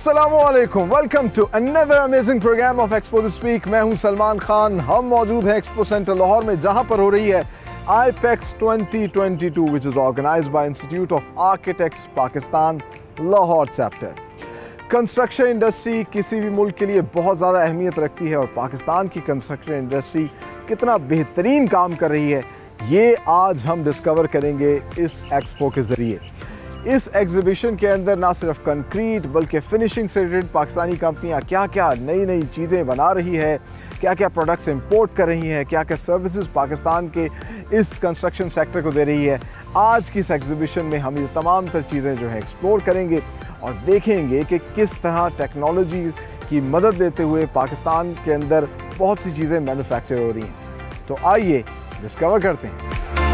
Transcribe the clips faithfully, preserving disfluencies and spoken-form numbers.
अस्सलामुअलैकुम, welcome to another amazing programme of expo this week. मैं हूं सलमान खान। हम मौजूद हैं एक्सपो सेंटर लाहौर में, जहां पर हो रही है IAPEX twenty twenty two which is organised by Institute of Architects Pakistan Lahore chapter. Construction industry किसी भी मुल्क के लिए बहुत ज़्यादा अहमियत रखती है और पाकिस्तान की कंस्ट्रक्शन इंडस्ट्री कितना बेहतरीन काम कर रही है, ये आज हम डिस्कवर करेंगे इस एक्सपो के ज़रिए। इस एग्जीबिशन के अंदर ना सिर्फ कंक्रीट बल्कि फिनिशिंग से रिलेटेड पाकिस्तानी कंपनियां क्या क्या नई नई चीज़ें बना रही है, क्या क्या प्रोडक्ट्स इंपोर्ट कर रही हैं, क्या क्या सर्विसेज पाकिस्तान के इस कंस्ट्रक्शन सेक्टर को दे रही है। आज की इस एग्जीबिशन में हम ये तमाम तर चीज़ें जो है एक्सप्लोर करेंगे और देखेंगे कि किस तरह टेक्नोलॉजी की मदद देते हुए पाकिस्तान के अंदर बहुत सी चीज़ें मैन्युफैक्चर हो रही हैं। तो आइए डिस्कवर करते हैं।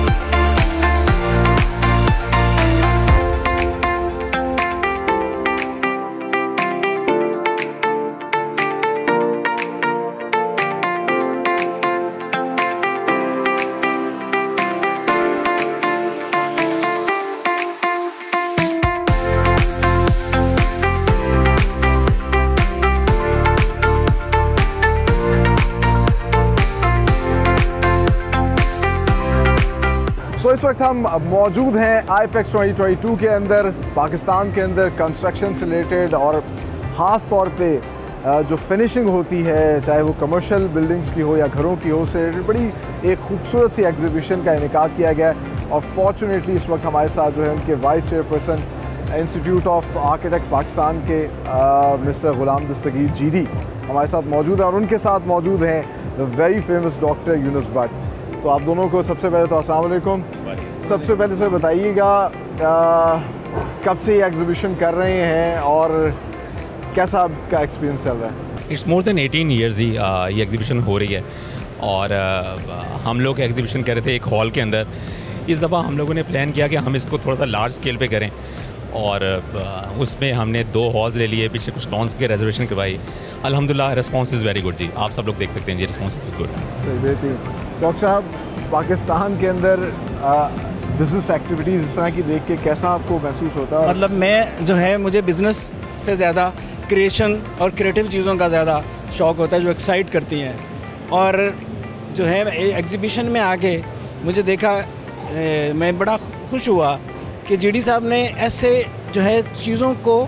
तो इस वक्त हम मौजूद हैं आईपेक्स ट्वेंटी ट्वेंटी टू के अंदर। पाकिस्तान के अंदर कंस्ट्रक्शन से रिलेटेड और ख़ास तौर पे जो फिनिशिंग होती है, चाहे वो कमर्शियल बिल्डिंग्स की हो या घरों की हो, से रिलेटेड बड़ी एक खूबसूरत सी एग्जीबिशन का इनेकाद किया गया है। और फॉर्चुनेटली इस वक्त हमारे साथ जो है उनके vice chairperson Institute of Architect Pakistan के मिस्टर गुलाम दस्तगीर जी डी हमारे साथ मौजूद हैं और उनके साथ मौजूद हैं the very famous doctor Yunus Bhatt. तो आप दोनों को सबसे पहले तो अस्सलाम वालेकुम। सबसे पहले सर बताइएगा कब से ये एग्जीबिशन कर रहे हैं और कैसा आपका एक्सपीरियंस चल रहा है? It's more than eighteen years ही ये एग्जीबिशन हो रही है और uh, हम लोग एग्जीबिशन कर रहे थे एक हॉल के अंदर। इस दफ़ा हम लोगों ने प्लान किया कि हम इसको थोड़ा सा लार्ज स्केल पे करें और uh, उसमें हमने दो हॉल्स ले लिए, पीछे कुछ लॉन्स पे रिजर्वेशन करवाई। अल्हम्दुलिल्लाह रिस्पॉन्स इज़ वेरी गुड जी, आप सब लोग देख सकते हैं जी, रिस्पॉन्स इज़ गुड। सही बेहतरीन। डॉक्टर साहब, पाकिस्तान के अंदर बिज़नेस एक्टिविटीज़ इस तरह की देख के कैसा आपको महसूस होता है? मतलब मैं जो है मुझे बिज़नेस से ज़्यादा क्रिएशन और क्रिएटिव चीज़ों का ज़्यादा शौक़ होता है जो एक्साइट करती हैं। और जो है एग्जीबिशन में आके मुझे देखा, ए, मैं बड़ा खुश हुआ कि जीडी साहब ने ऐसे जो है चीज़ों को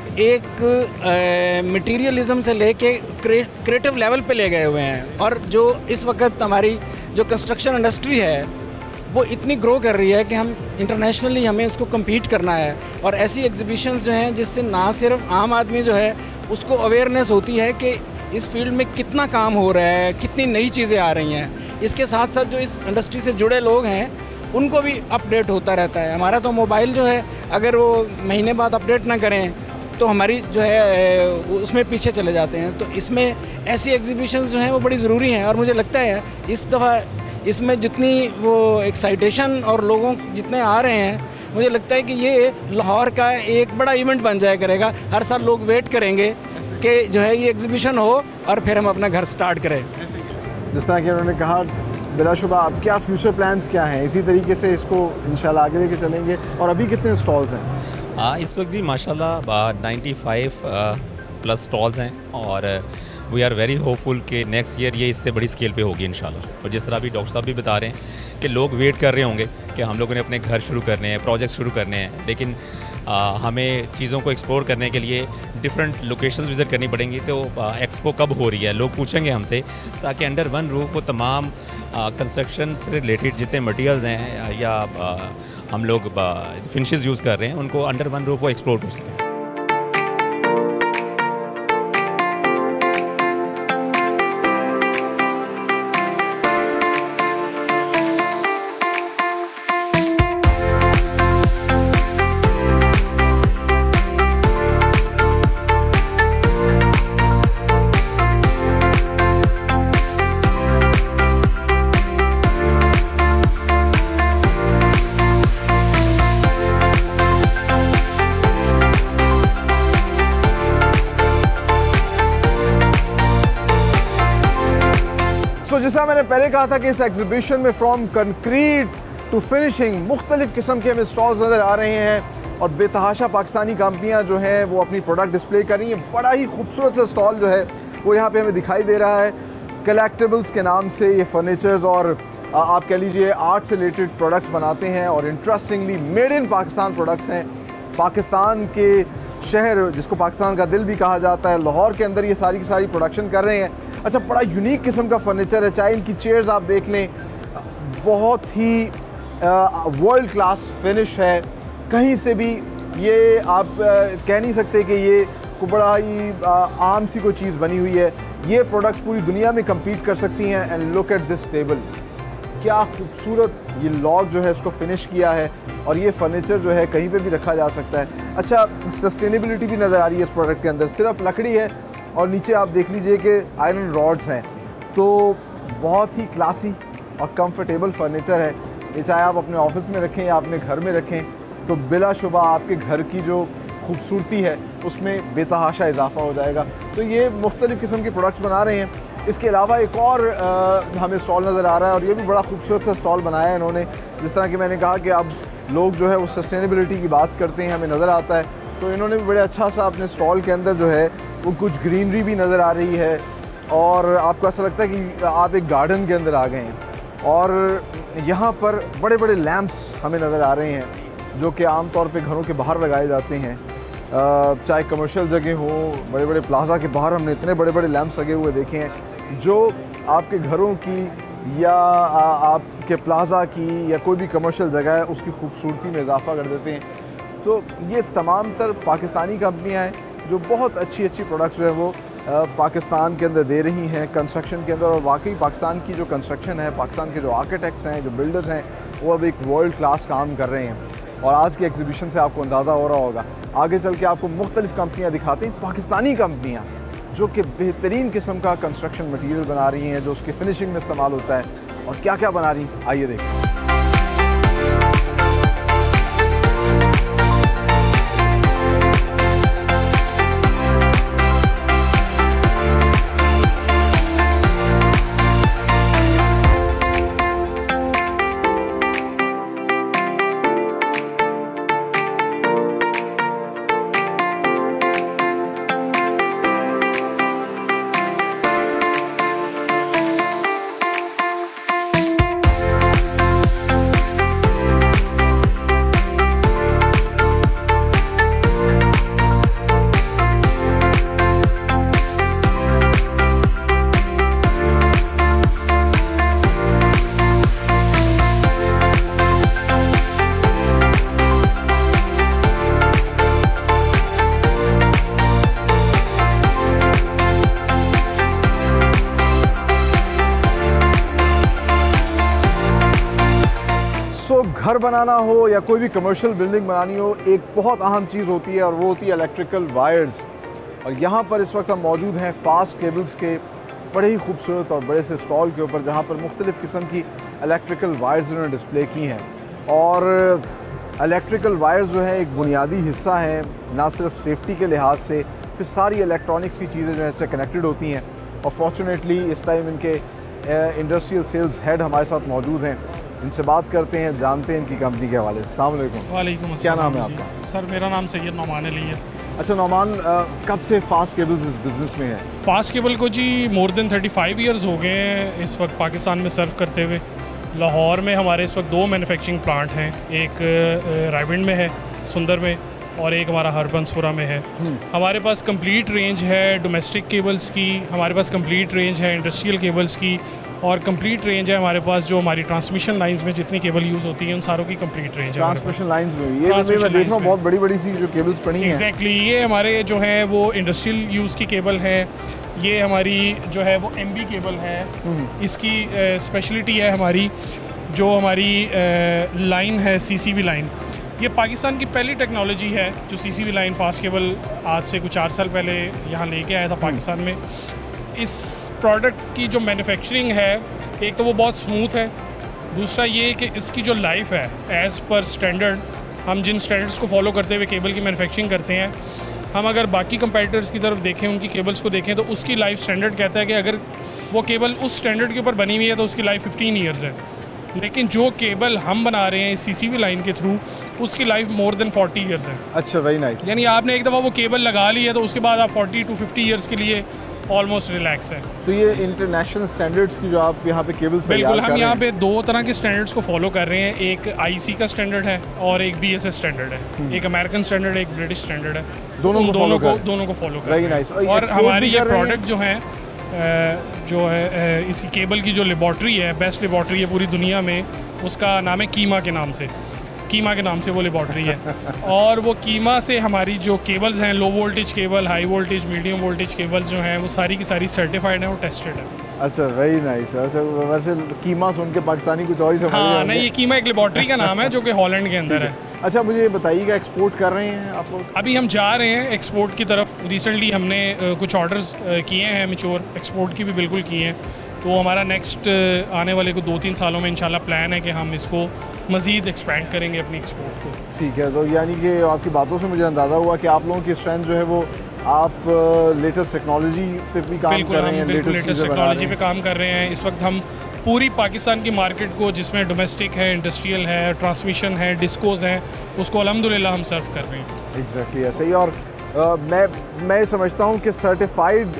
एक मटेरियलिज्म से लेके क्रिएटिव लेवल पे ले गए हुए हैं। और जो इस वक्त हमारी जो कंस्ट्रक्शन इंडस्ट्री है वो इतनी ग्रो कर रही है कि हम इंटरनेशनली हमें उसको कम्पीट करना है। और ऐसी एग्जीबिशंस जो हैं जिससे ना सिर्फ आम आदमी जो है उसको अवेयरनेस होती है कि इस फील्ड में कितना काम हो रहा है, कितनी नई चीज़ें आ रही हैं। इसके साथ साथ जो इस इंडस्ट्री से जुड़े लोग हैं उनको भी अपडेट होता रहता है। हमारा तो मोबाइल जो है अगर वो महीने बाद अपडेट ना करें तो हमारी जो है उसमें पीछे चले जाते हैं। तो इसमें ऐसी एग्जीबिशंस जो हैं वो बड़ी ज़रूरी हैं। और मुझे लगता है इस दफ़ा इसमें जितनी वो एक्साइटेशन और लोगों जितने आ रहे हैं, मुझे लगता है कि ये लाहौर का एक बड़ा इवेंट बन जाया करेगा। हर साल लोग वेट करेंगे कि जो है ये एग्जीबिशन हो और फिर हम अपना घर स्टार्ट करें। जिस तरह कि उन्होंने कहा, बिलाशुबा अब क्या फ्यूचर प्लान्स क्या हैं? इसी तरीके से इसको इंशाल्लाह आगे लेके चलेंगे। और अभी कितने स्टॉल्स हैं? हाँ, इस वक्त जी माशाल्लाह नाइन्टी फाइव प्लस स्टॉल्स हैं और वी आर वेरी होपफुल कि नेक्स्ट ईयर ये इससे बड़ी स्केल पे होगी इंशाल्लाह। और जिस तरह अभी डॉक्टर साहब भी बता रहे हैं कि लोग वेट कर रहे होंगे कि हम लोगों ने अपने घर शुरू करने हैं, प्रोजेक्ट शुरू करने हैं, लेकिन आ, हमें चीज़ों को एक्सप्लोर करने के लिए डिफरेंट लोकेशंस विज़िट करनी पड़ेंगी। तो एक्सपो कब हो रही है लोग पूछेंगे हमसे, ताकि अंडर वन रूफ वो तमाम कंस्ट्रक्शन से रिलेटेड जितने मटीरियल्स हैं या आ, हम लोग फिनिशेस यूज़ कर रहे हैं उनको अंडर वन रूफ को एक्सप्लोर कर सकें। जैसा मैंने पहले कहा था कि इस एग्जीबिशन में फ्रॉम कंक्रीट टू फिनिशिंग मुख्तलिफ़ किस्म के हमें स्टॉल्स नज़र आ रहे हैं और बेतहाशा पाकिस्तानी कंपनियां जो हैं वो अपनी प्रोडक्ट डिस्प्ले कर रही हैं। बड़ा ही खूबसूरत सा स्टॉल जो है वो यहाँ पे हमें दिखाई दे रहा है। कलेक्टिबल्स के नाम से ये फर्नीचर्स और आप कह लीजिए आर्ट से रिलेटेड प्रोडक्ट्स बनाते हैं और interestingly made in Pakistan products हैं। पाकिस्तान के शहर जिसको पाकिस्तान का दिल भी कहा जाता है, लाहौर के अंदर ये सारी की सारी प्रोडक्शन कर रहे हैं। अच्छा, बड़ा यूनिक किस्म का फर्नीचर है, चाहे इनकी चेयर्स आप देख लें, बहुत ही वर्ल्ड क्लास फिनिश है। कहीं से भी ये आप आ, कह नहीं सकते कि ये को बड़ा ही आ, आम सी कोई चीज़ बनी हुई है। ये प्रोडक्ट्स पूरी दुनिया में कम्पीट कर सकती हैं। And look at this table, क्या खूबसूरत ये लॉग जो है इसको फिनिश किया है और ये फर्नीचर जो है कहीं पे भी रखा जा सकता है। अच्छा, सस्टेनेबिलिटी भी नज़र आ रही है इस प्रोडक्ट के अंदर। सिर्फ लकड़ी है और नीचे आप देख लीजिए कि आयरन रॉड्स हैं, तो बहुत ही क्लासी और कंफर्टेबल फर्नीचर है। ये चाहे आप अपने ऑफिस में रखें या अपने घर में रखें तो बिलाशुबा आपके घर की जो खूबसूरती है उसमें बेतहाशा इजाफा हो जाएगा। तो ये मुख्तलिफ़ किस्म के प्रोडक्ट्स बना रहे हैं। इसके अलावा एक और आ, हमें स्टॉल नज़र आ रहा है और ये भी बड़ा खूबसूरत सा स्टॉल बनाया है इन्होंने। जिस तरह कि मैंने कहा कि अब लोग जो है वो सस्टेनेबिलिटी की बात करते हैं, हमें नज़र आता है, तो इन्होंने भी बड़े अच्छा सा अपने स्टॉल के अंदर जो है वो कुछ ग्रीनरी भी नज़र आ रही है और आपको ऐसा लगता है कि आप एक गार्डन के अंदर आ गए हैं। और यहाँ पर बड़े बड़े लैंप्स हमें नज़र आ रहे हैं जो कि आम तौर पे घरों के बाहर लगाए जाते हैं, चाहे कमर्शियल जगह हो, बड़े बड़े प्लाजा के बाहर हमने इतने बड़े बड़े लैंप्स लगे हुए देखे हैं जो आपके घरों की या आपके प्लाजा की या कोई भी कमर्शियल जगह है उसकी खूबसूरती में इजाफा कर देते हैं। तो ये तमाम तर पाकिस्तानी कंपनियां हैं जो बहुत अच्छी अच्छी प्रोडक्ट्स जो है वो पाकिस्तान के अंदर दे रही हैं कंस्ट्रक्शन के अंदर। और वाकई पाकिस्तान की जो कंस्ट्रक्शन है, पाकिस्तान के जो आर्किटेक्ट्स हैं, जो बिल्डर्स हैं, वो अब एक वर्ल्ड क्लास काम कर रहे हैं। और आज के एग्जीबिशन से आपको अंदाज़ा हो रहा होगा, आगे चल के आपको मुख्तलिफ़ कंपनियाँ दिखाते हैं, पाकिस्तानी कंपनियाँ जो कि बेहतरीन किस्म का कंस्ट्रक्शन मटीरियल बना रही हैं जो उसकी फिनिशिंग में इस्तेमाल होता है। और क्या क्या बना रही हैं, आइए देखिए। घर बनाना हो या कोई भी कमर्शियल बिल्डिंग बनानी हो, एक बहुत अहम चीज़ होती है और वो होती है इलेक्ट्रिकल वायर्स। और यहाँ पर इस वक्त हम मौजूद हैं फास्ट केबल्स के बड़े ही खूबसूरत और बड़े से स्टॉल के ऊपर, जहाँ पर मुख्तलिफ़ किस्म की इलेक्ट्रिकल वायर्स उन्होंने डिस्प्ले की हैं। और इलेक्ट्रिकल वायर्स जो है एक बुनियादी हिस्सा है, ना सिर्फ सेफ्टी के लिहाज से, फिर सारी इलेक्ट्रॉनिक्स की चीज़ें जो है इससे कनेक्टेड होती हैं। और फॉर्चुनेटली इस टाइम इनके इंडस्ट्रियल सेल्स हेड हमारे साथ मौजूद हैं, इनसे बात करते हैं, जानते हैं इनकी कंपनी के हवाले से। अस्सलाम वालेकुम। वालेकुम क्या नाम है अस्सलाम आपका? जी। सर मेरा नाम सैयद नौमान अली है। अच्छा नौमान, कब से फास्ट केबल्स इस बिज़नेस में है? फास्ट केबल को जी more than thirty five years हो गए हैं इस वक्त पाकिस्तान में सर्व करते हुए। लाहौर में हमारे इस वक्त दो मैन्युफैक्चरिंग प्लांट हैं, एक रायविंड में है सुंदर में और एक हमारा हरबंसपुरा में है। हमारे पास कंप्लीट रेंज है डोमेस्टिक केबल्स की, हमारे पास कंप्लीट रेंज है इंडस्ट्रियल केबल्स की और कंप्लीट रेंज है हमारे पास जो हमारी ट्रांसमिशन लाइंस में जितनी केबल यूज़ होती हैं उन सारों की कंप्लीट रेंज है। ट्रांसमिशन लाइंस में ये मैं देख रहा हूँ बहुत बड़ी बड़ी सी जो केबल्स पड़ी हैं। एग्जैक्टली, ये हमारे जो है वो इंडस्ट्रियल यूज़ की केबल है। ये हमारी जो है वो एम बी केबल है। इसकी स्पेशलिटी है हमारी जो हमारी लाइन है सी सी वी लाइन। ये पाकिस्तान की पहली टेक्नोलॉजी है जो C C V line Fast Cable आज से कुछ चार साल पहले यहाँ लेके आया था पाकिस्तान में। इस प्रोडक्ट की जो मैन्युफैक्चरिंग है, एक तो वो बहुत स्मूथ है, दूसरा ये कि इसकी जो लाइफ है एज़ पर स्टैंडर्ड, हम जिन स्टैंडर्ड्स को फॉलो करते हुए केबल की मैन्युफैक्चरिंग करते हैं, हम अगर बाकी कंपेटिटर्स की तरफ देखें, उनकी केबल्स को देखें तो उसकी लाइफ स्टैंडर्ड कहता है कि अगर वो केबल उस स्टैंडर्ड के ऊपर बनी हुई है तो उसकी लाइफ फिफ्टीन ईयर्स है। लेकिन जो केबल हम बना रहे हैं सीसीबी लाइन के थ्रू, उसकी life more than forty years है। अच्छा, वेरी नाइस। यानी आपने एक दफ़ा वो केबल लगा ली है तो उसके बाद आप फोर्टी टू फिफ्टी इयर्स के लिए ऑलमोस्ट रिलैक्स है। तो ये इंटरनेशनल स्टैंडर्ड्स की जो आप यहाँ पे केबल्स बिल्कुल, हम यहाँ पे दो तरह के स्टैंडर्ड्स को फॉलो कर रहे हैं। एक आईसी का स्टैंडर्ड है और एक बीएसएस स्टैंडर्ड है। एक अमेरिकन स्टैंडर्ड, एक ब्रिटिश स्टैंडर्ड है। दोनों को दोनों को कर दोनों को फॉलो कर वेरी रहे नाइस। हैं। और हमारी ये प्रोडक्ट जो है जो है इसकी केबल की जो लेबॉर्ट्री है, बेस्ट लेबॉर्ट्री है पूरी दुनिया में, उसका नाम है कीमा के नाम से। कीमा के नाम से वो लेबॉर्ट्री है। और वो कीमा से हमारी जो केबल्स हैं, low voltage cable, high voltage, medium voltage cables जो हैं, वो सारी की सारी सर्टिफाइड हैं और टेस्टेड है। अच्छा, वेरी नाइस। वैसे वैसे कीमा सुन के पाकिस्तानी कुछ और ही समझ रहे हाँ, होंगे। नहीं, ये कीमा एक लेबॉर्ट्री का नाम है जो कि हॉलैंड के अंदर है। अच्छा, मुझे ये बताइएगा, एक्सपोर्ट कर रहे हैं आप लोग? अभी हम जा रहे हैं एक्सपोर्ट की तरफ। रिसेंटली हमने uh, कुछ ऑर्डर्स uh, किए हैं, मैच्योर एक्सपोर्ट की भी बिल्कुल किए हैं। तो हमारा नेक्स्ट uh, आने वाले को दो तीन सालों में इंशाल्लाह प्लान है कि हम इसको मज़ीद एक्सपेंड करेंगे अपनी एक्सपोर्ट को। ठीक है, तो यानी कि आपकी बातों से मुझे अंदाज़ा हुआ कि आप लोगों की स्ट्रेंथ जो है वो आप लेटेस्ट टेक्नोलॉजी पे भी काम कर रहे हैं। बिल्कुल लेटेस्ट टेक्नोलॉजी पे काम कर रहे हैं। इस वक्त हम पूरी पाकिस्तान की मार्केट को, जिसमें डोमेस्टिक है, इंडस्ट्रियल है, ट्रांसमिशन है, डिस्कोज हैं, उसको अल्हम्दुलिल्लाह हम सर्व कर रहे हैं। एग्जैक्टली ऐसे ही। और आ, मैं मैं समझता हूँ कि सर्टिफाइड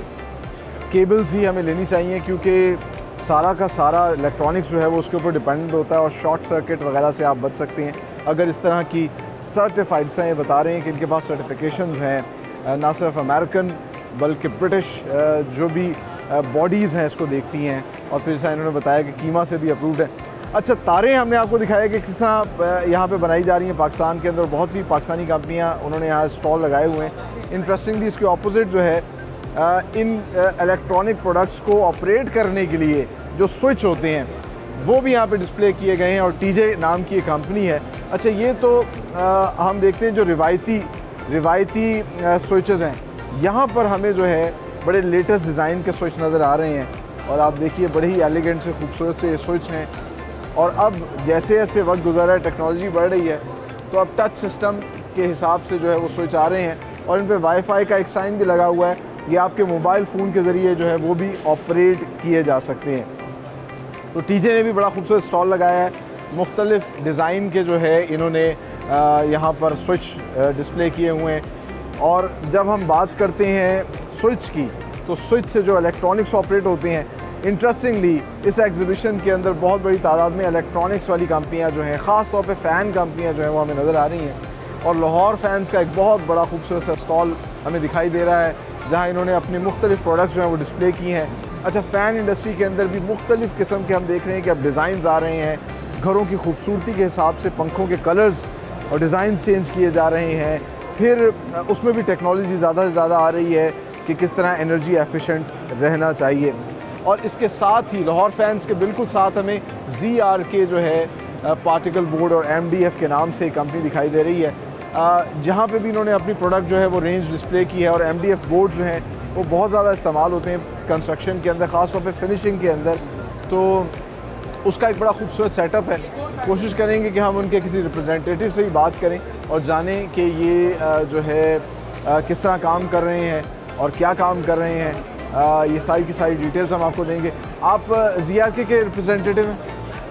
केबल्स ही हमें लेनी चाहिए, क्योंकि सारा का सारा इलेक्ट्रॉनिक्स जो है वो उसके ऊपर डिपेंड होता है और शॉर्ट सर्किट वगैरह से आप बच सकते हैं अगर इस तरह की सर्टिफाइड से ये बता रहे हैं कि इनके पास सर्टिफिकेशंस हैं, ना सिर्फ अमेरिकन बल्कि ब्रिटिश जो भी बॉडीज़ हैं इसको देखती हैं, और फिर जैसा इन्होंने बताया कि कीमा से भी अप्रूव्ड है। अच्छा, तारें हमने आपको दिखाया कि किस तरह यहाँ पे बनाई जा रही हैं पाकिस्तान के अंदर। बहुत सी पाकिस्तानी कंपनियाँ उन्होंने यहाँ स्टॉल लगाए हुए हैं। इंटरेस्टिंगली इसके ऑपोजिट जो है इन इलेक्ट्रॉनिक प्रोडक्ट्स को ऑपरेट करने के लिए जो स्विच होते हैं वो भी यहाँ पे डिस्प्ले किए गए हैं, और टीजे नाम की एक कंपनी है। अच्छा, ये तो आ, हम देखते हैं जो रिवायती रिवायती स्विचेस हैं, यहाँ पर हमें जो है बड़े लेटेस्ट डिज़ाइन के स्विच नज़र आ रहे हैं। और आप देखिए, बड़े ही एलिगेंट से खूबसूरत से ये स्विच हैं। और अब जैसे जैसे वक्त गुजर रहा है, टेक्नोलॉजी बढ़ रही है, तो अब टच सिस्टम के हिसाब से जो है वो स्विच आ रहे हैं, और इन पर वाईफाई का एक साइन भी लगा हुआ है। ये आपके मोबाइल फ़ोन के ज़रिए जो है वो भी ऑपरेट किए जा सकते हैं। तो टीजे ने भी बड़ा खूबसूरत स्टॉल लगाया है। मुख्तलिफ़ डिज़ाइन के जो है इन्होंने यहाँ पर स्विच डिस्प्ले किए हुए हैं। और जब हम बात करते हैं स्विच की, तो स्विच से जो इलेक्ट्रॉनिक्स ऑपरेट होते हैं, इंटरेस्टिंगली इस एग्जीबिशन के अंदर बहुत बड़ी तादाद में इलेक्ट्रॉनिक्स वाली कंपनियाँ जो हैं, ख़ास तौर पे फ़ैन कंपनियाँ जो हैं वो हमें नज़र आ रही हैं। और लाहौर फैंस का एक बहुत बड़ा खूबसूरत सा स्टॉल हमें दिखाई दे रहा है, जहाँ इन्होंने अपने मुख्तलिफ़ प्रोडक्ट्स जो हैं वो डिस्प्ले की हैं। अच्छा, फ़ैन इंडस्ट्री के अंदर भी मुख्तलिफ़ किस्म के हम देख रहे हैं कि अब डिज़ाइन आ रहे हैं, घरों की खूबसूरती के हिसाब से पंखों के कलर्स और डिज़ाइन चेंज किए जा रहे हैं। फिर उसमें भी टेक्नोलॉजी ज़्यादा से ज़्यादा आ रही है कि किस तरह एनर्जी एफिशिएंट रहना चाहिए। और इसके साथ ही लाहौर फैंस के बिल्कुल साथ हमें जी आर के जो है पार्टिकल बोर्ड और एम डी एफ के नाम से कंपनी दिखाई दे रही है, जहाँ पे भी इन्होंने अपनी प्रोडक्ट जो है वो रेंज डिस्प्ले की है। और एम डी एफ बोर्ड जो हैं वो बहुत ज़्यादा इस्तेमाल होते हैं कंस्ट्रक्शन के अंदर, ख़ास तौर पे फिनिशिंग के अंदर। तो उसका एक बड़ा खूबसूरत सेटअप है। कोशिश करेंगे कि हम उनके किसी रिप्रेजेंटेटिव से ही बात करें और जानें कि ये जो है किस तरह काम कर रहे हैं और क्या काम कर रहे हैं। ये सारी की सारी डिटेल्स हम आपको देंगे। आप जी आर के के रिप्रेजेंटेटिव हैं?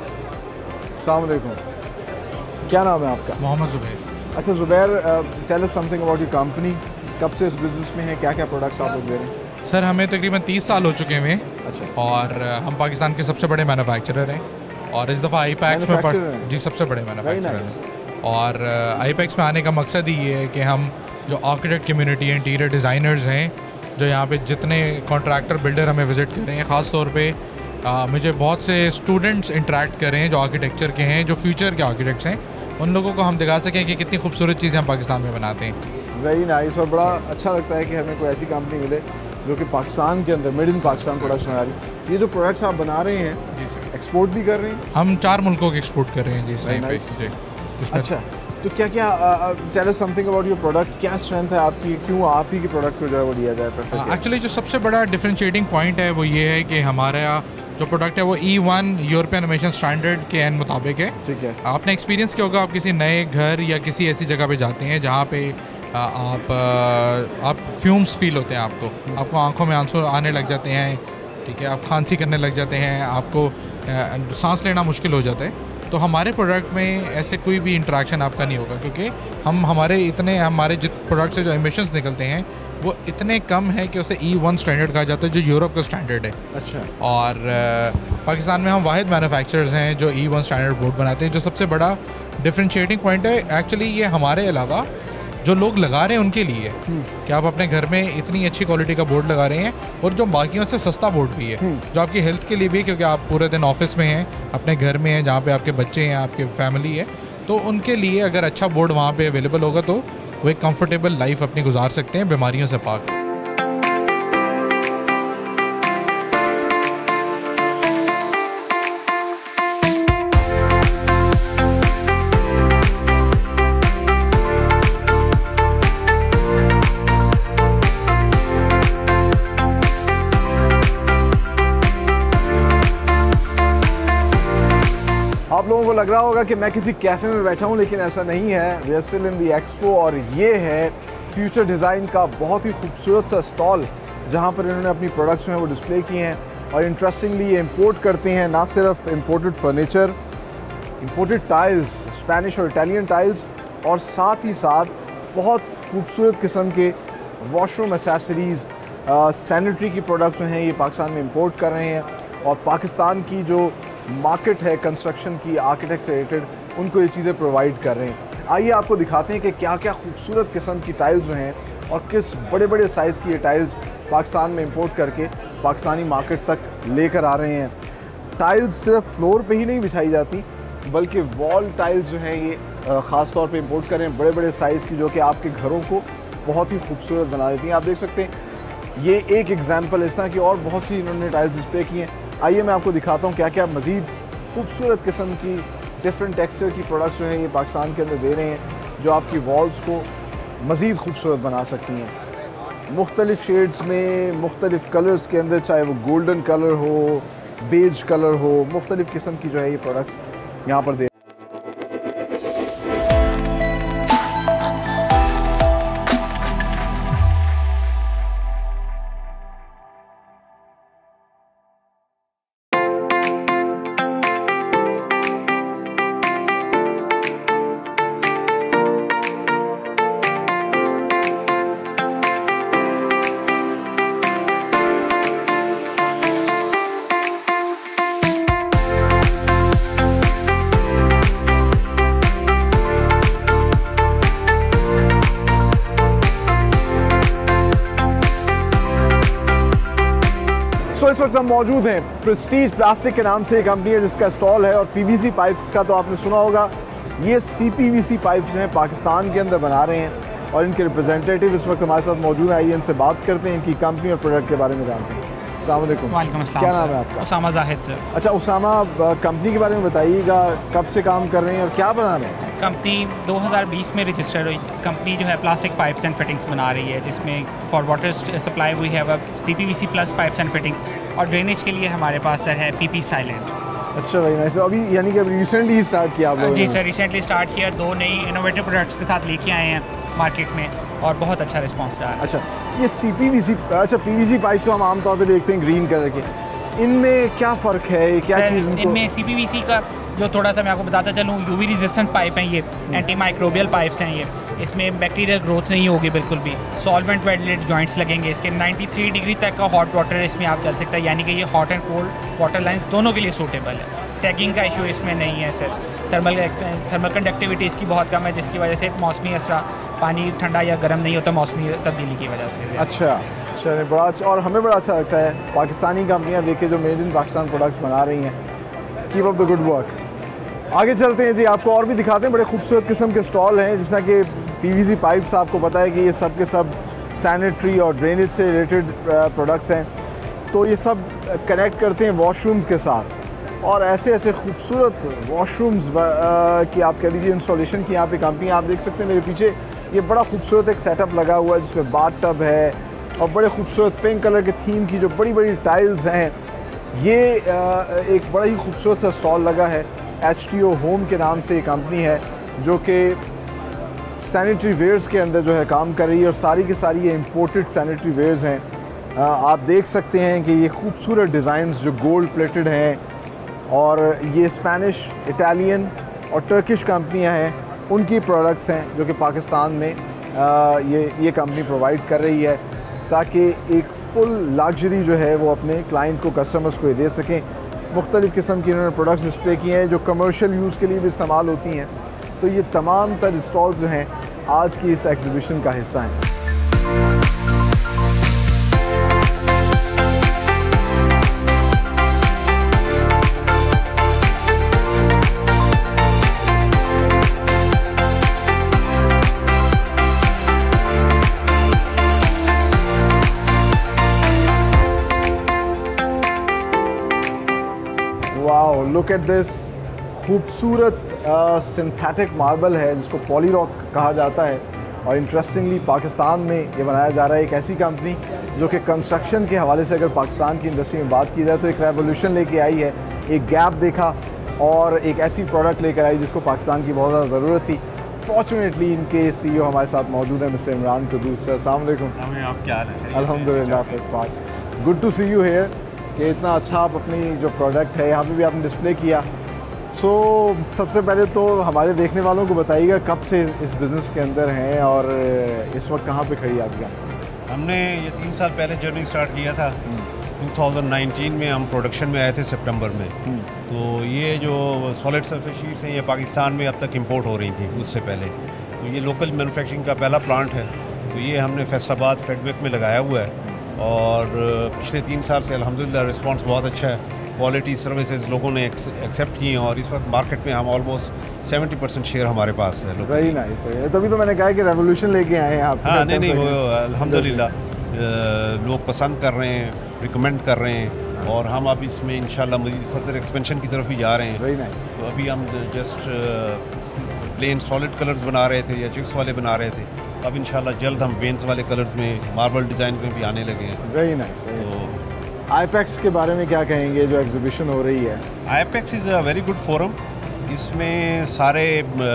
अस्सलाम वालेकुम, क्या नाम है आपका? मोहम्मद ज़ुबैर। अच्छा Zubair, tell us something about your company. कब से इस बिज़नेस में है, क्या क्या प्रोडक्ट्स आप लोग दे रहे हैं? सर, हमें तकरीबन तीस साल हो चुके हैं। अच्छा। और हम पाकिस्तान के सबसे बड़े मैन्युफैक्चरर हैं, और इस दफ़ा आई पैक्स में पर, जी सबसे बड़े मैन्युफैक्चरर हैं। और आई पैक्स में आने का मकसद ही ये है कि हम जो आर्किटेक्ट कम्युनिटी है, इंटीरियर डिज़ाइनर्स हैं, जो यहाँ पे जितने कॉन्ट्रैक्टर बिल्डर हमें विज़िट कर रहे हैं, ख़ास तौर पे आ, मुझे बहुत से स्टूडेंट्स इंटरेक्ट कर रहे हैं जो आर्किटेक्चर के हैं, जो फ्यूचर के आर्किटेक्ट्स हैं, उन लोगों को हम दिखा सकें कि कितनी खूबसूरत चीज़ें हम पाकिस्तान में बनाते हैं। Very nice. और बड़ा अच्छा लगता है कि हमें कोई ऐसी कंपनी मिले जो कि पाकिस्तान के अंदर मेड इन पाकिस्तान प्रोडक्ट्स बना रही है। ये जो प्रोडक्ट्स आप बना रहे हैं, जी सर, एक्सपोर्ट भी कर रहे हैं? हम चार मुल्कों के एक्सपोर्ट कर रहे हैं जी सही पे जी। अच्छा, तो क्या क्या tell us something about your product, क्या स्ट्रेंथ है आपकी, क्यों आप ही के प्रोडक्ट को जो है वो दिया जाए प्रेफर? एक्चुअली जो सबसे बड़ा डिफरेंशिएटिंग पॉइंट है वो ये है कि हमारा जो प्रोडक्ट है वो E one European innovation standard के एन मुताबिक है। ठीक है। आपने एक्सपीरियंस किया होगा, आप किसी नए घर या किसी ऐसी जगह पे जाते हैं जहाँ पे आप आप फ्यूम्स फील होते हैं, आपको आपको आंखों में आंसू आने लग जाते हैं, ठीक है, आप खांसी करने लग जाते हैं, आपको सांस लेना मुश्किल हो जाता है। तो हमारे प्रोडक्ट में ऐसे कोई भी इंटरेक्शन आपका नहीं होगा, क्योंकि हम हमारे इतने हमारे जित प्रोडक्ट से जो एमिशंस निकलते हैं वो इतने कम है कि उसे ई वन स्टैंडर्ड कहा जाता है, जो यूरोप का स्टैंडर्ड है। अच्छा। और आ, पाकिस्तान में हम वाहिद मैन्युफैक्चरर्स हैं जो ई वन स्टैंडर्ड बोर्ड बनाते हैं। जो सबसे बड़ा डिफरेंशिएटिंग पॉइंट है एक्चुअली ये हमारे अलावा जो लोग लगा रहे हैं उनके लिए कि आप अपने घर में इतनी अच्छी क्वालिटी का बोर्ड लगा रहे हैं, और जो बाकियों से सस्ता बोर्ड भी है, जो आपकी हेल्थ के लिए भी है, क्योंकि आप पूरे दिन ऑफिस में हैं, अपने घर में हैं, जहाँ पे आपके बच्चे हैं, आपके फैमिली है, तो उनके लिए अगर अच्छा बोर्ड वहाँ पे अवेलेबल होगा तो वो एक कंफर्टेबल लाइफ अपनी गुजार सकते हैं बीमारियों से पाक। आप लोगों को लग रहा होगा कि मैं किसी कैफ़े में बैठा हूं, लेकिन ऐसा नहीं है। We are still in the expo, और ये है फ्यूचर डिज़ाइन का बहुत ही खूबसूरत सा स्टॉल जहां पर इन्होंने अपनी प्रोडक्ट्स जो हैं वो डिस्प्ले किए हैं। और इंटरेस्टिंगली ये इंपोर्ट करते हैं, ना सिर्फ imported furniture, imported tiles, Spanish और इटालियन टाइल्स, और साथ ही साथ बहुत खूबसूरत किस्म के वॉशरूम एसेसरीज़, सैनिटरी की प्रोडक्ट्स जो हैं ये पाकिस्तान में इंपोर्ट कर रहे हैं। और पाकिस्तान की जो मार्केट है कंस्ट्रक्शन की, आर्किटेक्ट से रिलेटेड, उनको ये चीज़ें प्रोवाइड कर रहे हैं। आइए आपको दिखाते हैं कि क्या क्या खूबसूरत किस्म की टाइल्स जो हैं और किस बड़े बड़े साइज़ की ये टाइल्स पाकिस्तान में इंपोर्ट करके पाकिस्तानी मार्केट तक लेकर आ रहे हैं। टाइल्स सिर्फ फ्लोर पे ही नहीं बिछाई जाती, बल्कि वॉल टाइल्स जो हैं ये ख़ास तौर पे इंपोर्ट कर रहे हैं, बड़े बड़े साइज़ की, जो कि आपके घरों को बहुत ही खूबसूरत बना देती हैं। आप देख सकते हैं ये एक एग्जाम्पल, इस तरह की और बहुत सी इन्होंने टाइल्स डिस्प्ले की हैं। आइए मैं आपको दिखाता हूँ क्या क्या मज़ीद खूबसूरत किस्म की डिफरेंट टेक्सचर की प्रोडक्ट्स जो हैं ये पाकिस्तान के अंदर दे रहे हैं, जो आपकी वॉल्स को मज़ीद खूबसूरत बना सकती हैं। मुख्तलिफ़ शेड्स में, मुख्तलिफ़ कलर्स के अंदर, चाहे वो गोल्डन कलर हो, बेज कलर हो, मुख्तलिफ़ किस्म की जो है ये प्रोडक्ट्स यहाँ पर दे। तो इस वक्त हम मौजूद हैं प्रेस्टीज प्लास्टिक के नाम से एक कंपनी है जिसका स्टॉल है, और पीवीसी पाइप्स का तो आपने सुना होगा। ये सीपीवीसी पाइप्स जो हैं पाकिस्तान के अंदर बना रहे हैं, और इनके रिप्रेजेंटेटिव इस वक्त हमारे साथ मौजूद हैं। आइए इनसे बात करते हैं, इनकी कंपनी और प्रोडक्ट के बारे में जानते हैं। अस्सलाम वालेकुम। वालेकुम अस्सलाम। क्या नाम है आपका? उसामा जाहिद सर। अच्छा उसामा, कंपनी के बारे में बताइएगा, कब से काम कर रहे हैं और क्या बना रहे हैं? कंपनी दो हज़ार बीस में रजिस्टर्ड हुई। कंपनी जो है प्लास्टिक पाइप्स एंड फिटिंग्स बना रही है, जिसमें for water supply we have CPVC plus pipes and fittings, और ड्रेनेज के लिए हमारे पास सर है पीपी साइलेंट। अच्छा भाई नाइस। अभी यानी कि अभी रिसेंटली ही स्टार्ट किया आप लोगों ने? जी सर, रिसेंटली स्टार्ट किया। दो नई इनोवेटिव प्रोडक्ट्स के साथ लेके आए हैं मार्केट में, और बहुत अच्छा रिस्पॉन्स रहा है। अच्छा, ये सीपीवीसी, अच्छा पीवीसी पाइप्स जो हम आमतौर पे देखते हैं ग्रीन कलर के, इनमें क्या फ़र्क है, क्या चीज़ उनको? इनमें सीपीवीसी का जो थोड़ा सा मैं आपको बताता चलूँ, यूवी रेजिस्टेंट पाइप हैं ये, एंटी माइक्रोबियल पाइप्स हैं ये। इसमें बैक्टीरियल ग्रोथ नहीं होगी बिल्कुल भी। सॉल्वेंट वेंटिलेट जॉइंट्स लगेंगे इसके। तिरानवे डिग्री तक का हॉट वाटर इसमें आप चल सकता है, यानी कि ये hot and cold water lines दोनों के लिए सूटेबल है। सैगिंग का इशू इसमें नहीं है सर। थर्मल थर्मल कंडक्टिविटी इसकी बहुत कम है, जिसकी वजह से मौसमी असरा, पानी ठंडा या गर्म नहीं होता मौसमी तब्दीली की वजह से। अच्छा अच्छा, बड़ा अच्छा। और हमें बड़ा अच्छा लगता है पाकिस्तानी कंपनियां देखे जो मेड इन पाकिस्तान प्रोडक्ट्स बना रही हैं। Keep up the good work. आगे चलते हैं जी, आपको और भी दिखाते हैं। बड़े खूबसूरत किस्म के स्टॉल हैं, जिस तरह के पीवीसी पाइप्स, आपको पता है कि ये सब के सब सैनिटरी और ड्रेनेज से रिलेटेड प्रोडक्ट्स हैं। तो ये सब कनेक्ट करते हैं वॉशरूम्स के साथ, और ऐसे ऐसे खूबसूरत वॉशरूम्स की आप कह लीजिए इंस्टॉलेशन की यहाँ पे कंपनी। आप देख सकते हैं मेरे पीछे ये बड़ा खूबसूरत एक सेटअप लगा हुआ है, जिसमें बाथ टब है, और बड़े खूबसूरत पिंक कलर के थीम की जो बड़ी बड़ी टाइल्स हैं। ये एक बड़ा ही खूबसूरत सा स्टॉल लगा है। एच टी ओ होम के नाम से ये कंपनी है, जो कि सैनिटरी वेयर्स के अंदर जो है काम कर रही है, और सारी की सारी ये इम्पोर्टेड सैनिटरी वेयर्स हैं। आप देख सकते हैं कि ये खूबसूरत डिज़ाइंस जो गोल्ड प्लेटेड हैं, और ये स्पेनिश, इटालियन और टर्किश कंपनियां हैं, उनकी प्रोडक्ट्स हैं जो कि पाकिस्तान में आ, ये ये कंपनी प्रोवाइड कर रही है ताकि एक फुल लग्जरी जो है वो अपने क्लाइंट को, कस्टमर्स को ये दे सकें। मुख्तलिफ़ किस्म की इन्होंने प्रोडक्ट्स डिस्प्ले किए हैं जो कमर्शियल यूज़ के लिए भी इस्तेमाल होती हैं। तो ये तमाम तर स्टॉल्स जो हैं आज की इस एग्जीबिशन का हिस्सा हैं। वाओ, लुक एट दिस खूबसूरत सिंथेटिक मार्बल है जिसको पॉली रॉक कहा जाता है। और इंटरेस्टिंगली पाकिस्तान में ये बनाया जा रहा है। एक ऐसी कंपनी जो कि कंस्ट्रक्शन के हवाले से अगर पाकिस्तान की इंडस्ट्री में बात की जाए तो एक रेवोल्यूशन लेके आई है, एक गैप देखा और एक ऐसी प्रोडक्ट लेकर आई जिसको पाकिस्तान की बहुत ज़्यादा ज़रूरत थी। फॉर्चुनेटली इनके सी ई ओ हमारे साथ मौजूद हैं, मिस्टर इमरान कुद्दूस सर। अस्सलाम वालेकुम। आप क्या हाल है? अल्हम्दुलिल्लाह, good to see you here कि इतना अच्छा आप अपनी जो प्रोडक्ट है यहाँ पे भी आपने डिस्प्ले किया। सो so, सबसे पहले तो हमारे देखने वालों को बताइएगा कब से इस बिज़नेस के अंदर हैं और इस वक्त कहाँ पे खड़ी आप? हमने ये तीन साल पहले जर्नी स्टार्ट किया था। दो हज़ार उन्नीस में हम प्रोडक्शन में आए थे सितंबर में। तो ये जो सॉलिड सरफेस शीट्स हैं ये पाकिस्तान में अब तक इंपोर्ट हो रही थी उससे पहले। तो ये लोकल मैन्युफैक्चरिंग का पहला प्लांट है। तो ये हमने फैसलाबाद फेडमेक में लगाया हुआ है और पिछले तीन साल से अल्हम्दुलिल्लाह रिस्पांस बहुत अच्छा है। क्वालिटी सर्विसेज लोगों ने एक्सेप्ट की हैं और इस वक्त मार्केट में हम ऑलमोस्ट सत्तर परसेंट शेयर हमारे पास है। वेरी नाइस, तभी तो मैंने कहा कि रेवोल्यूशन लेके आए हैं आप। हाँ, नहीं नहीं वो अल्हम्दुलिल्लाह लोग पसंद कर रहे हैं, रिकमेंड कर रहे हैं और हम अब इसमें इंशाल्लाह मज़ीद फर्दर एक्सपेंशन की तरफ भी जा रहे हैं। Very nice. तो अभी हम जस्ट प्लेन सॉलिड कलर्स बना रहे थे या चिप्स वाले बना रहे थे। अब इंशाल्लाह जल्द हम वेंस वाले कलर्स में, मार्बल डिज़ाइन में भी आने लगे हैं। Very nice. तो आईपेक्स के बारे में क्या कहेंगे जो एग्जीबिशन हो रही है? IAPEX is a very good forum. इसमें सारे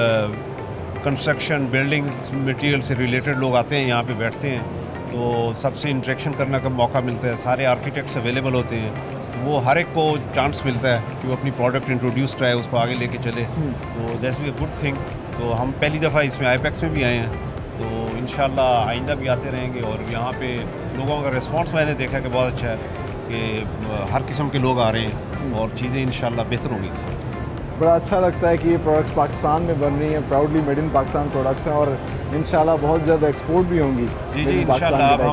कंस्ट्रक्शन, बिल्डिंग मटेरियल से रिलेटेड लोग आते हैं, यहाँ पे बैठते हैं तो सबसे इंटरेक्शन करने का मौका मिलता है। सारे आर्किटेक्ट्स अवेलेबल होते हैं, तो वो हर एक को चांस मिलता है कि वो अपनी प्रोडक्ट इंट्रोड्यूस कराए, उसको आगे लेके चले। तो that's be a good thing. तो हम पहली दफ़ा इसमें आईपेक्स में भी आए हैं, तो इंशाल्लाह आइंदा भी आते रहेंगे। और यहाँ पे लोगों का रिस्पांस मैंने देखा कि बहुत अच्छा है कि हर किस्म के लोग आ रहे हैं और चीज़ें इंशाल्लाह बेहतर होंगी इससे। बड़ा अच्छा लगता है कि ये प्रोडक्ट्स पाकिस्तान में बन रही हैं, proudly made in Pakistan products हैं और इंशाल्लाह बहुत ज़्यादा एक्सपोर्ट भी होंगी। जी जी इंशाल्लाह। अब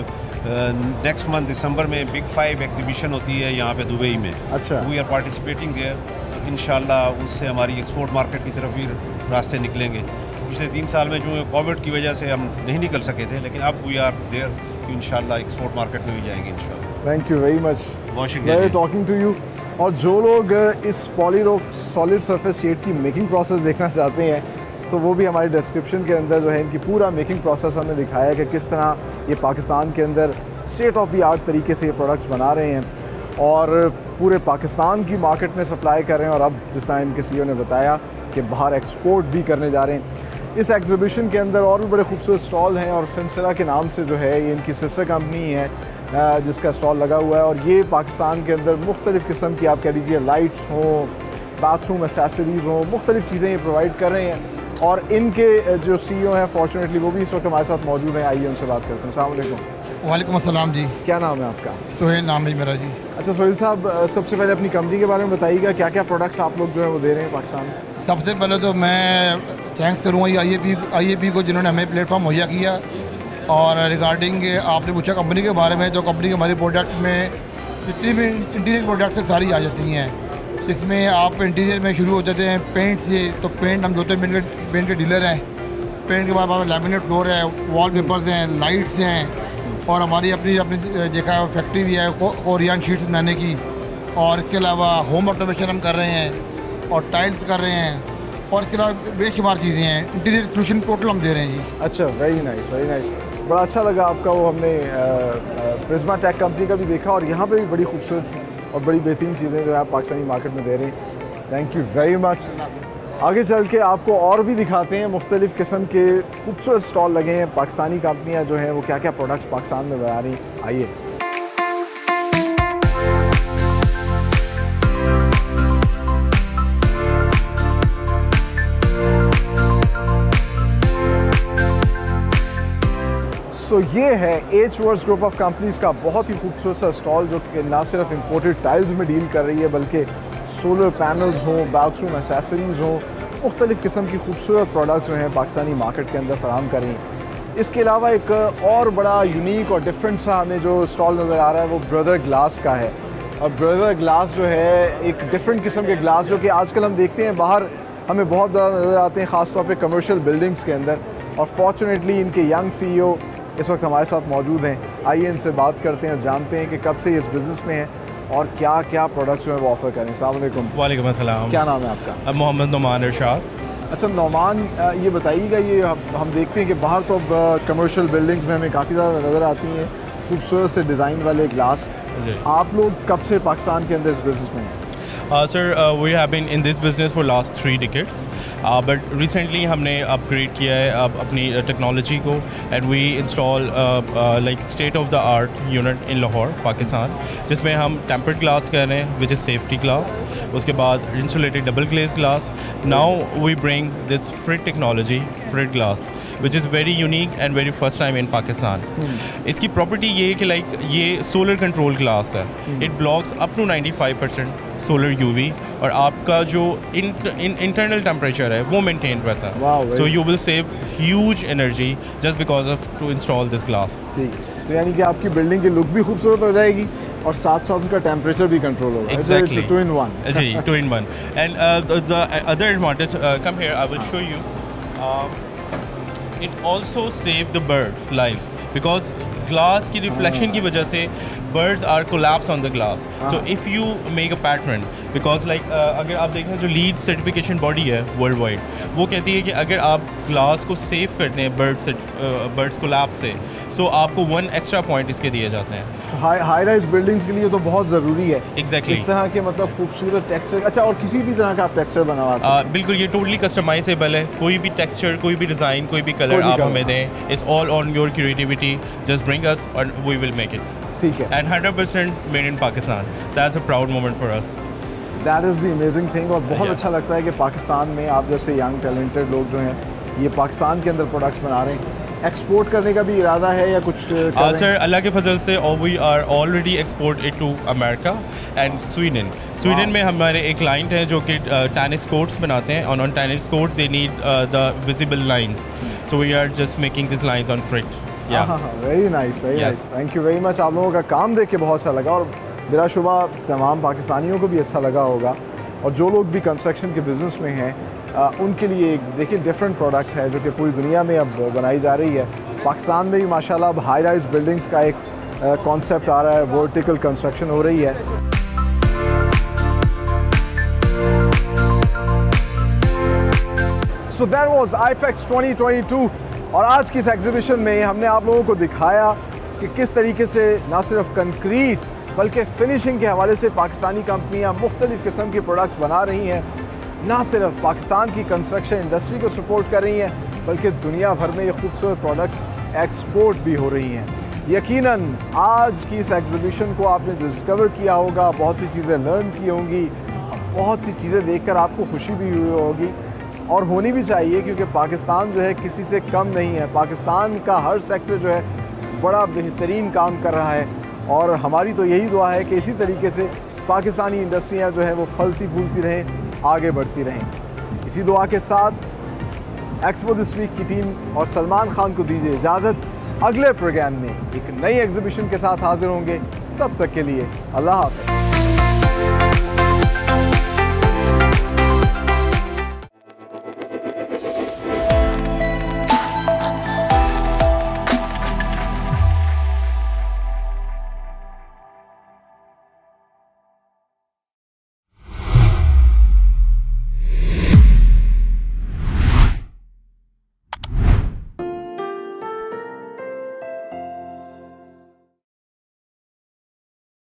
हम नेक्स्ट मंथ दिसंबर में बिग फाइव एग्जीबिशन होती है यहाँ पे दुबई में। अच्छा। We are participating there. इंशाल्लाह उससे हमारी एक्सपोर्ट मार्केट की तरफ भी रास्ते निकलेंगे। पिछले तीन साल में जो कोविड की वजह से हम नहीं निकल सके थे, लेकिन अब वी आर देयर कि इंशाल्लाह एक्सपोर्ट मार्केट में भी जाएंगे इंशाल्लाह। थैंक यू वेरी मच, बहुत शुक्रिया टॉकिंग टू यू। और जो लोग इस पॉलीरॉक सॉलिड सरफेस शीट की मेकिंग प्रोसेस देखना चाहते हैं तो वो भी हमारे डिस्क्रिप्शन के अंदर जो है इनकी पूरा मेकिंग प्रोसेस हमने दिखाया है कि किस तरह ये पाकिस्तान के अंदर स्टेट ऑफ द आर्ट तरीके से ये प्रोडक्ट्स बना रहे हैं और पूरे पाकिस्तान की मार्केट में सप्लाई कर रहे हैं और अब जिस तरह इनके सी ई ओ ने बताया कि बाहर एक्सपोर्ट भी करने जा रहे हैं। इस एग्जीबिशन के अंदर और भी बड़े खूबसूरत स्टॉल हैं और फिनसेरा के नाम से जो है ये इनकी सिस्टर कंपनी है जिसका स्टॉल लगा हुआ है और ये पाकिस्तान के अंदर मुख्तलिफ़ किस्म की आप कह लीजिए लाइट्स हों, बाथरूम एसेसरीज़ हों, मुख्तलिफ़ चीज़ें ये प्रोवाइड कर रहे हैं। और इनके जो सी ई ओ हैं फॉर्चुनेटली वो भी इस वक्त हमारे साथ मौजूद हैं। आइए उनसे बात करते हैं। अस्सलाम वालेकुम। वालेकुम अस्सलाम जी। क्या नाम है आपका? सोहेल नाम है मेरा जी। अच्छा सोहेल साहब, सबसे पहले अपनी कंपनी के बारे में बताइएगा, क्या क्या प्रोडक्ट्स आप लोग जो है वो दे रहे हैं पाकिस्तान में? सबसे पहले तो मैं थैंक्स करूँगा ये आई A P I A P को जिन्होंने हमें प्लेटफॉर्म मुहैया किया। और रिगार्डिंग आपने पूछा कंपनी के बारे में, तो कंपनी के हमारे प्रोडक्ट्स में जितनी भी इंटीरियर प्रोडक्ट्स हैं सारी आ जाती हैं। इसमें आप इंटीरियर में शुरू हो जाते हैं पेंट से, तो पेंट हम जोते पेंट के पेंट के डीलर हैं। पेंट के बाद हमारा लैमिनेट फ्लोर है, वॉल पेपर्स हैं, लाइट्स हैं और हमारी अपनी अपनी देखा है फैक्ट्री भी है कोरियन शीट्स बनाने की। और इसके अलावा होम ऑटोमेशन हम कर रहे हैं और टाइल्स कर रहे हैं और इसके अलावा बेशुमार चीज़ें हैं। इंटीरियर सोल्यूशन टोटल हम दे रहे हैं जी। अच्छा, वेरी नाइस वेरी नाइस। बड़ा अच्छा लगा आपका वो हमने प्रिज्मा टेक कंपनी का भी देखा और यहाँ पे भी बड़ी खूबसूरत और बड़ी बेहतरीन चीज़ें जो है आप पाकिस्तानी मार्केट में दे रहे हैं। Thank you very much. आगे चल के आपको और भी दिखाते हैं मुख्तलिफ़ किस्म के खूबसूरत स्टॉल लगे हैं। पाकिस्तानी कंपनियाँ जो हैं वो क्या क्या प्रोडक्ट्स पाकिस्तान में बना रही हैं। आइए। सो so, ये है एच वर्स ग्रुप ऑफ कंपनीज़ का बहुत ही खूबसूरत सा स्टॉल जो कि ना सिर्फ इम्पोर्टेड टाइल्स में डील कर रही है बल्कि सोलर पैनल्स हों, बाथरूम एसेसरीज़ हों, मुख्तलिफ़ किस्म की खूबसूरत प्रोडक्ट्स जो हैं पाकिस्तानी मार्केट के अंदर फराहम कर रही हैं। इसके अलावा एक और बड़ा यूनिक और डिफरेंट सा हमें जो स्टॉल नज़र आ रहा है वो ब्रदर ग्लास का है। और ब्रदर ग्लास जो है एक डिफरेंट किस्म के ग्लास जो कि आजकल हम देखते हैं बाहर हमें बहुत ज़्यादा नज़र आते हैं, ख़ास तौर पे कमर्शियल बिल्डिंग्स के अंदर। और फॉर्चुनेटली इनके यंग सीईओ इस वक्त हमारे साथ मौजूद हैं। आइए इनसे बात करते हैं और जानते हैं कि कब से इस बिज़नेस में हैं और क्या क्या प्रोडक्ट्स जो है वो ऑफ़र करें। अस्सलाम वालेकुम। वालेकुम अस्सलाम। क्या नाम है आपका? मोहम्मद नुमान इरशाद। अच्छा नौमान, ये बताइएगा, ये हम देखते हैं कि बाहर तो अब कमर्शियल बिल्डिंग्स में हमें काफ़ी ज़्यादा नज़र आती हैं खूबसूरत से डिज़ाइन वाले ग्लास। आप लोग कब से पाकिस्तान के अंदर इस बिज़नेस में हैं? Uh, sir, uh, we have been in this business for last three decades, uh, but recently हमने upgrade किया है अब अपनी टेक्नोलॉजी को and we install uh, uh, like state of the art unit in Lahore, Pakistan, जिसमें हम tempered glass कर रहे हैं which is safety glass, उसके बाद insulated double glazed glass. Now we bring this Frit technology, Frit glass, which is very unique and very first time in Pakistan. Hmm. इसकी property ये है कि like ये solar control glass है, hmm. it blocks up to ninety-five percent solar UV और आपका जो internal temperature है वो मेंटेन रहता है। So you will save huge energy just because of to install this glass. ठीक, तो यानी कि आपकी बिल्डिंग की लुक भी खूबसूरत हो जाएगी और साथ साथ उसका टेम्परेचर भी कंट्रोल होगा। Exactly, two in one. जी, two in one. And the other advantage, come here I will show you, it also save the bird lives because glass की रिफ्लेक्शन की वजह से birds are collapse on the glass. So if you make a pattern, because like uh, अगर आप देखें जो LEED certification body है world wide, वो कहती है कि अगर आप ग्लास को सेव करते हैं बर्ड से बर्ड्स कोलैप्स से, सो आपको वन एक्स्ट्रा पॉइंट इसके दिए जाते हैं। हाई हाई राइज बिल्डिंग्स के लिए तो बहुत ज़रूरी है एग्जैक्टली इस तरह के मतलब खूबसूरत टेक्सचर। अच्छा, और किसी भी तरह का आप टेक्सचर बनवा सकते हैं? बिल्कुल, ये टोटली कस्टमाइजेबल है। कोई भी टेक्सचर, कोई भी डिज़ाइन, कोई भी कलर आप हमें दें, it's all on your creativity, just bring us और वी विल मेक इट। ठीक है। And one hundred percent made in Pakistan. That's a proud moment for us. That is the amazing thing। और बहुत yeah. अच्छा लगता है कि पाकिस्तान में आप जैसे यंग टैलेंटेड लोग जो हैं ये पाकिस्तान के अंदर प्रोडक्ट्स बना रहे हैं। एक्सपोर्ट करने का भी इरादा है या कुछ? uh, सर अल्लाह के फजल से we are already export it to America and Sweden. Sweden में हमारे एक क्लाइंट हैं जो कि टेनिस कोर्ट्स बनाते हैं, और on tennis court they need the visible lines, so we are just making this lines on frit. Very nice, very nice, thank you very much. आप लोगों का काम देख के बहुत अच्छा लगा और बिलाशुबा तमाम पाकिस्तानियों को भी अच्छा लगा होगा। और जो लोग भी कंस्ट्रक्शन के बिज़नेस में हैं आ, उनके लिए देखिए डिफरेंट प्रोडक्ट है जो कि पूरी दुनिया में अब बनाई जा रही है। पाकिस्तान में भी माशाल्लाह अब हाई राइज बिल्डिंग्स का एक कॉन्सेप्ट आ रहा है, वर्टिकल कंस्ट्रक्शन हो रही है। So that was IPEX twenty twenty two और आज की इस एग्जीबिशन में हमने आप लोगों को दिखाया कि किस तरीके से ना सिर्फ कंक्रीट बल्कि फिनिशिंग के हवाले से पाकिस्तानी कंपनियां मुख्तलिफ़ किस्म के प्रोडक्ट्स बना रही हैं, ना सिर्फ पाकिस्तान की कंस्ट्रक्शन इंडस्ट्री को सपोर्ट कर रही हैं बल्कि दुनिया भर में ये खूबसूरत प्रोडक्ट्स एक्सपोर्ट भी हो रही हैं। यकीनन आज की इस एग्जीबिशन को आपने डिस्कवर किया होगा, बहुत सी चीज़ें लर्न की होंगी, बहुत सी चीज़ें देखकर आपको खुशी भी हुई होगी और होनी भी चाहिए, क्योंकि पाकिस्तान जो है किसी से कम नहीं है। पाकिस्तान का हर सेक्टर जो है बड़ा बेहतरीन काम कर रहा है और हमारी तो यही दुआ है कि इसी तरीके से पाकिस्तानी इंडस्ट्रियां जो है वो फलती फूलती रहें, आगे बढ़ती रहें। इसी दुआ के साथ एक्सपो दिस वीक की टीम और सलमान खान को दीजिए इजाज़त। अगले प्रोग्राम में एक नई एग्जीबिशन के साथ हाजिर होंगे, तब तक के लिए अल्लाह हाफ़िज़।